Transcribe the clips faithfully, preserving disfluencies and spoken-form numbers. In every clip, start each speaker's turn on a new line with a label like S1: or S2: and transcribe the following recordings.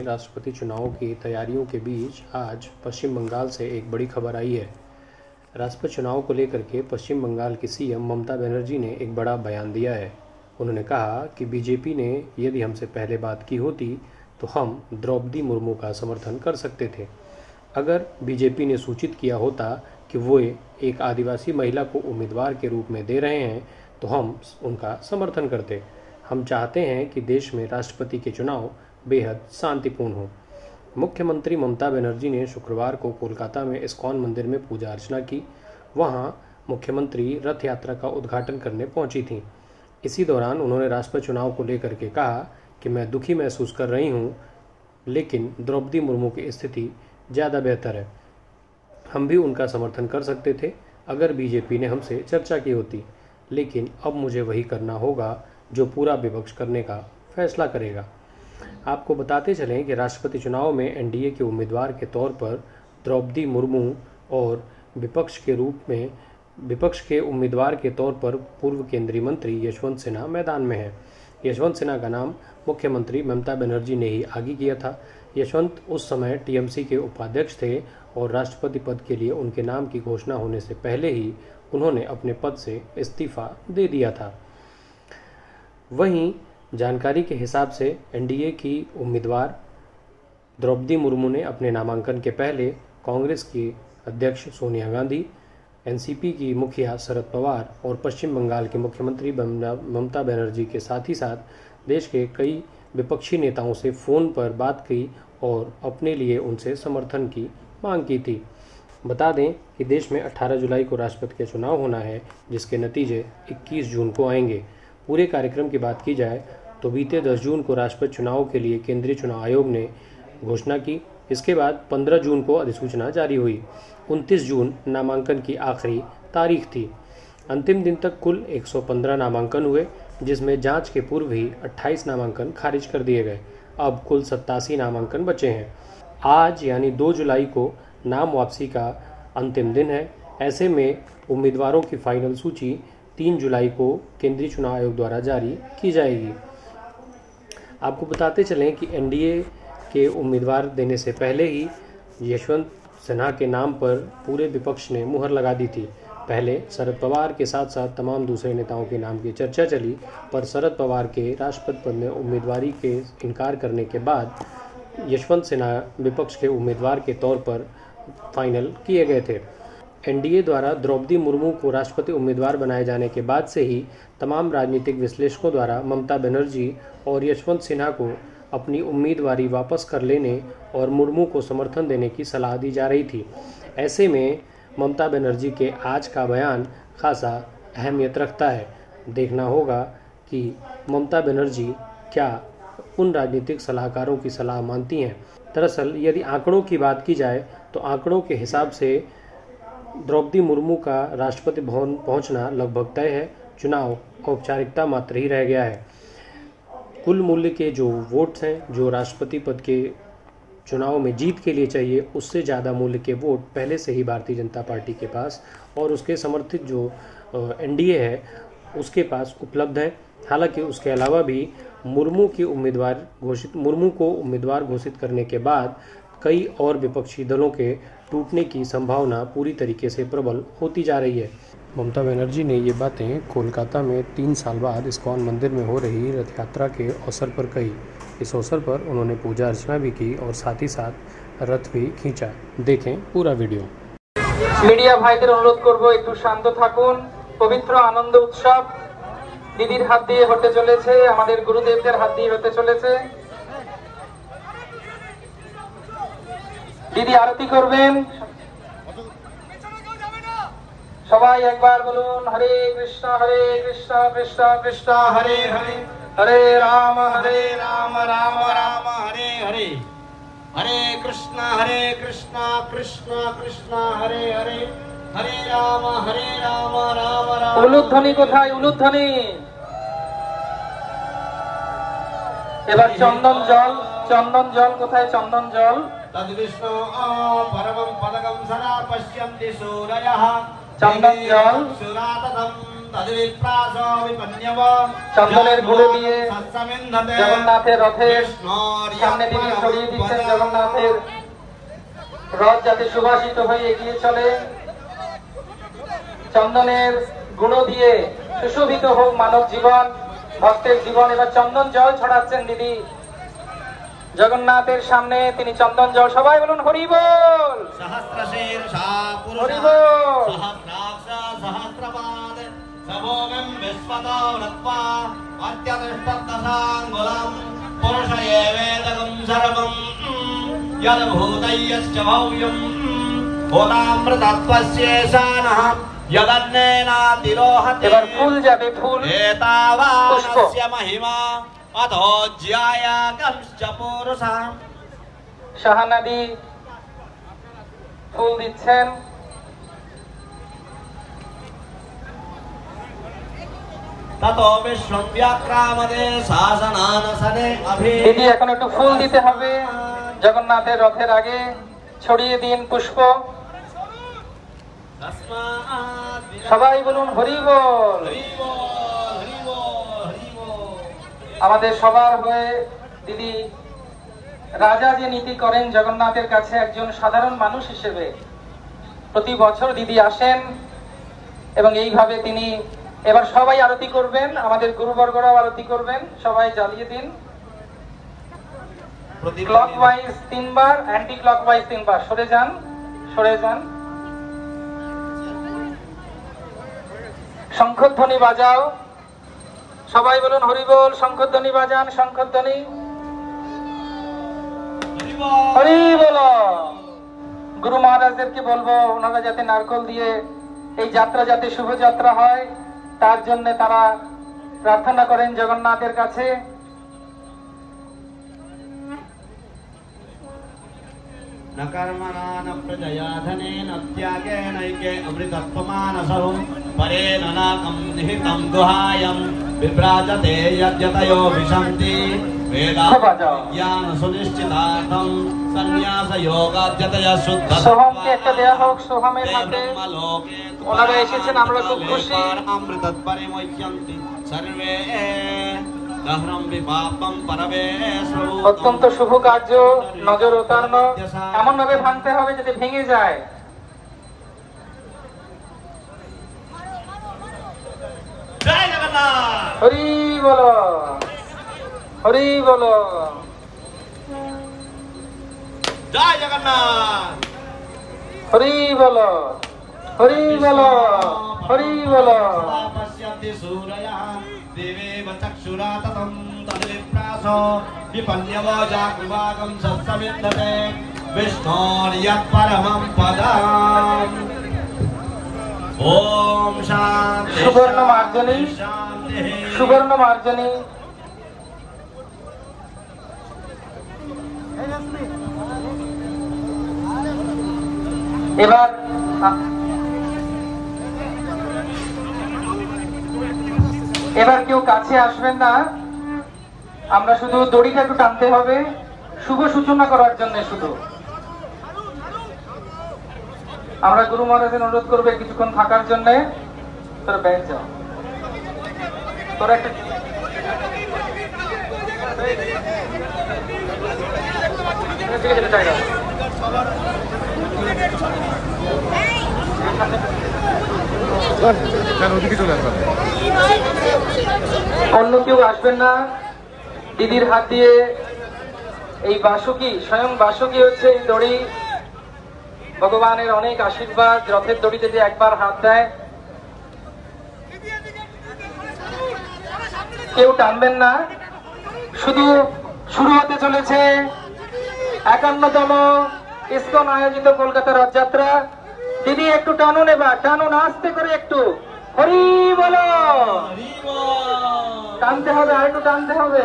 S1: राष्ट्रपति चुनाव की तैयारियों के बीच आज पश्चिम बंगाल से एक बड़ी खबर आई है। राष्ट्रपति चुनाव को लेकर के पश्चिम बंगाल की सीएम ममता बनर्जी ने एक बड़ा बयान दिया है। उन्होंने कहा कि बीजेपी ने यदि हमसे पहले बात की होती तो हम द्रौपदी मुर्मू का समर्थन कर सकते थे। अगर बीजेपी ने सूचित किया होता कि वो एक आदिवासी महिला को उम्मीदवार के रूप में दे रहे हैं तो हम उनका समर्थन करते। हम चाहते हैं कि देश में राष्ट्रपति के चुनाव बेहद शांतिपूर्ण हो। मुख्यमंत्री ममता बनर्जी ने शुक्रवार को कोलकाता में इस्कॉन मंदिर में पूजा अर्चना की। वहां मुख्यमंत्री रथ यात्रा का उद्घाटन करने पहुंची थीं। इसी दौरान उन्होंने राष्ट्रपति चुनाव को लेकर के कहा कि मैं दुखी महसूस कर रही हूं, लेकिन द्रौपदी मुर्मू की स्थिति ज़्यादा बेहतर है। हम भी उनका समर्थन कर सकते थे अगर बीजेपी ने हमसे चर्चा की होती, लेकिन अब मुझे वही करना होगा जो पूरा विपक्ष करने का फैसला करेगा। आपको बताते चलें कि राष्ट्रपति चुनाव में एनडीए के उम्मीदवार के तौर पर द्रौपदी मुर्मू और विपक्ष के रूप में विपक्ष के उम्मीदवार के तौर पर पूर्व केंद्रीय मंत्री यशवंत सिन्हा मैदान में है। यशवंत सिन्हा का नाम मुख्यमंत्री ममता बनर्जी ने ही आगे किया था। यशवंत उस समय टीएमसी के उपाध्यक्ष थे और राष्ट्रपति पद के लिए उनके नाम की घोषणा होने से पहले ही उन्होंने अपने पद से इस्तीफा दे दिया था। वहीं जानकारी के हिसाब से एनडीए की उम्मीदवार द्रौपदी मुर्मू ने अपने नामांकन के पहले कांग्रेस की अध्यक्ष सोनिया गांधी, एनसीपी की मुखिया शरद पवार और पश्चिम बंगाल के मुख्यमंत्री ममता बनर्जी के साथ ही साथ देश के कई विपक्षी नेताओं से फ़ोन पर बात की और अपने लिए उनसे समर्थन की मांग की थी। बता दें कि देश में अठारह जुलाई को राष्ट्रपति का चुनाव होना है, जिसके नतीजे इक्कीस जून को आएंगे। पूरे कार्यक्रम की बात की जाए तो बीते दस जून को राष्ट्रपति चुनाव के लिए केंद्रीय चुनाव आयोग ने घोषणा की। इसके बाद पंद्रह जून को अधिसूचना जारी हुई। उनतीस जून नामांकन की आखिरी तारीख थी। अंतिम दिन तक कुल एक सौ पंद्रह नामांकन हुए, जिसमें जांच के पूर्व ही अट्ठाईस नामांकन खारिज कर दिए गए। अब कुल सत्तासी नामांकन बचे हैं। आज यानी दो जुलाई को नाम वापसी का अंतिम दिन है। ऐसे में उम्मीदवारों की फाइनल सूची तीन जुलाई को केंद्रीय चुनाव आयोग द्वारा जारी की जाएगी। आपको बताते चलें कि एनडीए के उम्मीदवार देने से पहले ही यशवंत सिन्हा के नाम पर पूरे विपक्ष ने मुहर लगा दी थी। पहले शरद पवार के साथ साथ तमाम दूसरे नेताओं के नाम की चर्चा चली, पर शरद पवार के राष्ट्रपति पद में उम्मीदवारी के इनकार करने के बाद यशवंत सिन्हा विपक्ष के उम्मीदवार के तौर पर फाइनल किए गए थे। एनडीए द्वारा द्रौपदी मुर्मू को राष्ट्रपति उम्मीदवार बनाए जाने के बाद से ही तमाम राजनीतिक विश्लेषकों द्वारा ममता बनर्जी और यशवंत सिन्हा को अपनी उम्मीदवारी वापस कर लेने और मुर्मू को समर्थन देने की सलाह दी जा रही थी। ऐसे में ममता बनर्जी के आज का बयान खासा अहमियत रखता है। देखना होगा कि ममता बनर्जी क्या उन राजनीतिक सलाहकारों की सलाह मानती हैं। दरअसल यदि आंकड़ों की बात की जाए तो आंकड़ों के हिसाब से द्रौपदी मुर्मू का राष्ट्रपति भवन पहुंचना लगभग तय है। चुनाव औपचारिकता मात्र ही रह गया है। कुल मूल्य के जो वोट्स हैं, जो राष्ट्रपति पद के चुनाव में जीत के लिए चाहिए, उससे ज़्यादा मूल्य के वोट पहले से ही भारतीय जनता पार्टी के पास और उसके समर्थित जो एनडीए है उसके पास उपलब्ध है। हालांकि उसके अलावा भी मुर्मू की उम्मीदवार घोषित मुर्मू को उम्मीदवार घोषित करने के बाद कई और विपक्षी दलों के टूटने की संभावना पूरी तरीके से प्रबल होती जा रही है। ममता बनर्जी ने ये बातें कोलकाता में तीन साल बाद इस्कॉन मंदिर में हो रही रथ यात्रा के अवसर पर कही। इस अवसर पर उन्होंने पूजा अर्चना भी की और साथ ही साथ रथ भी खींचा। देखें पूरा वीडियो।
S2: मीडिया भाईদের অনুরোধ করব একটু শান্ত থাকুন। পবিত্র আনন্দ উৎসব দিদির হাত দিয়ে হতে চলেছে, আমাদের গুরুদেবদের হাত দিয়ে হতে চলেছে। দিদি আরতি করবেন। সবাই একবার বলুন হরে কৃষ্ণ হরে কৃষ্ণ কৃষ্ণ কৃষ্ণ হরে হরে, হরে রাম হরে রাম রাম রাম হরে হরে, হরে কৃষ্ণ হরে কৃষ্ণ কৃষ্ণ কৃষ্ণ হরে হরে, হরে রাম হরে রাম রাম রাম। উলুধ্বনি কোথায়? উলুধ্বনি। এবার চন্দন জল, চন্দন জল কোথায়? চন্দন জল। তদ্বিষ্ণু পরমং পদকং সদা পশ্যন্তি সূরয়ঃ। চন্দন জল। সুরাততম চন্দনের গুঁড়ো দিয়ে জগন্নাথের রথের সামনে তিনি ছড়িয়ে দিচ্ছেন। জগন্নাথের রথ যাতে সুবাসিত হয়ে এগিয়ে চলে, চন্দনের গুঁড়ো দিয়ে সুশোভিত হোক মানব জীবন, ভক্তের জীবন। এবার চন্দন জল ছড়াচ্ছেন দিদি জগন্নাথের সামনে, তিনি চন্দন জল, সবাই বলুন হরি বল। হরি বল। এবার ফুল যাবে, ফুল মহিমা শাহানাদি ফুল দিচ্ছেন। দিদি এখন একটু ফুল দিতে হবে জগন্নাথের রথের আগে, ছড়িয়ে দিন পুষ্প। সবাই বলুন হরি বল। আমাদের সবার হয়ে দিদি রাজা যে নীতি করেন জগন্নাথের কাছে একজন সাধারণ মানুষ হিসেবে, প্রতি বছর দিদি আসেন এবং এইভাবে তিনি এবার সবাই আরতি করবেন, আমাদের গুরুবর্গরাও আরতি করবেন। সবাই জ্বালিয়ে দিন ক্লকওয়াইজ তিনবার, অ্যান্টি ক্লকওয়াইজ তিনবার। সরে যান, সরে যান। শঙ্খধ্বনি বাজাও, সবাই বলুন হরি বল। শঙ্খধ্বনি বাজান, শঙ্খধ্বনি হরি বল। গুরু মহারাজদেরকে বলবো ওনারা যাতে নারকল দিয়ে এই যাত্রা যাতে শুভযাত্রা হয় তার জন্য তারা প্রার্থনা করেন জগন্নাথের কাছে।
S3: न कर्मणा न प्रजया धनेन त्यागेनैके अमृतत्वमानसौ परेण नाकं निहितं दुहायं विभ्राजते यद्यतयो विशन्ति वेदाज्ञान सुनिश्चितार्थं संन्यास योगाद्यतया शुद्ध
S2: সোহমকে একটা দেয়া হোক। সোহমের হাতে ওনারা এসেছেন, আমরা খুব খুশি।
S3: अमृतत्परिमुह्यन्ति सर्वे
S2: অত্যন্ত শুভ কার্য, নজর উতারণ এমন ভাবে ভাঙতে হবে যাতে ভেঙে যায়। হরি বলো, হরি বলো,
S3: জয় জগন্নাথ।
S2: হরি বলো, হরি বলো, হরি বলো।
S3: देवेव चक्षुरा ततं तद्विप्रासो विपन्यवोजाकृवागं सत्सविन्दते विष्णोर्यत्परमं पदम्। ॐ शान्ति
S2: सुवर्ण मार्जनी, सुवर्ण मार्जनी। এবার এবার কেউ কাছে আসবেন না, আমরা শুধু দড়িটা একটু টানতে হবে শুভ সূচনা করার জন্য। শুধু আমরা গুরু মহারাজের অনুরোধ করবে কিছুক্ষণ থাকার জন্য। তোরা ব্যাগ যাও, তোরা একটা অন্য কেউ আসবেন না। দিদির হাত দিয়ে এই বাসুকি, স্বয়ং বাসুকি হচ্ছে এই দড়ি, ভগবানের অনেক আশীর্বাদ। রথের দড়িতে যে একবার হাত দেয়, কেউ টানবেন না। শুধু শুরু হতে চলেছে একান্নতম ইসকন আয়োজিত কলকাতা রথযাত্রা। দিদি একটু টানুন, এবার টানুন আস্তে করে একটু। হরি বলো, টানতে হবে, আরেকটু টানতে হবে,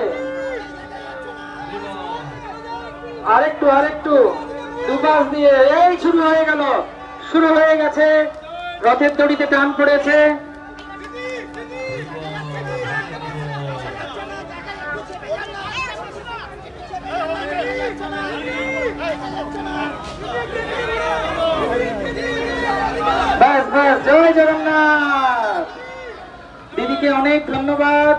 S2: আরেকটু আরেকটু দুপাশ দিয়ে। এই শুরু হয়ে গেল, শুরু হয়ে গেছে। রথের দড়িতে টান পড়েছে। ব্যাস ব্যাস, জয় জগন্নাথ। অনেক ধন্যবাদ।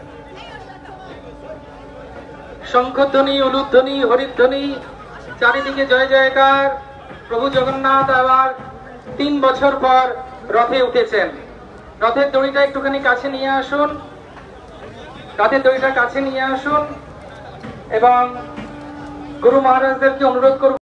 S2: শঙ্খধ্বনি, উলুধ্বনি, হরিধ্বনি, চারিদিকে জয় জয়কার। প্রভু জগন্নাথ আবার তিন বছর পর রথে উঠেছেন। রথের দড়িটা একটুখানি কাছে নিয়ে আসুন, রথের দড়িটা কাছে নিয়ে আসুন এবং গুরু মহারাজদেরকে অনুরোধ করব